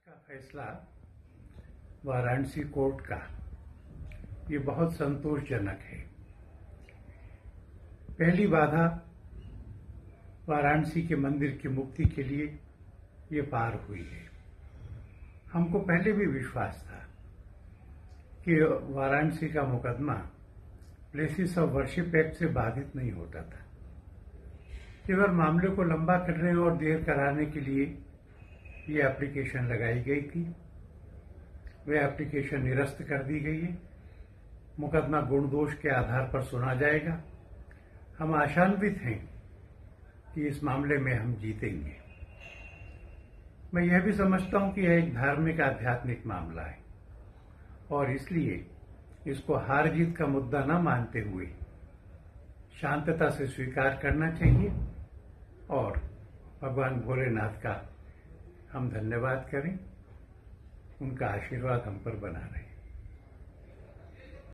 का फैसला वाराणसी कोर्ट का ये बहुत संतोषजनक है। पहली बाधा वाराणसी के मंदिर की मुक्ति के लिए ये पार हुई है। हमको पहले भी विश्वास था कि वाराणसी का मुकदमा प्लेसेस ऑफ वर्शिप एक्ट से बाधित नहीं होता था। केवल मामले को लंबा करने और देर कराने के लिए ये एप्लीकेशन लगाई गई थी। वह एप्लीकेशन निरस्त कर दी गई है। मुकदमा गुण दोष के आधार पर सुना जाएगा। हम आशान्वित हैं कि इस मामले में हम जीतेंगे। मैं यह भी समझता हूं कि यह एक धार्मिक आध्यात्मिक मामला है और इसलिए इसको हार जीत का मुद्दा न मानते हुए शांतता से स्वीकार करना चाहिए और भगवान भोलेनाथ का हम धन्यवाद करें। उनका आशीर्वाद हम पर बना रहे।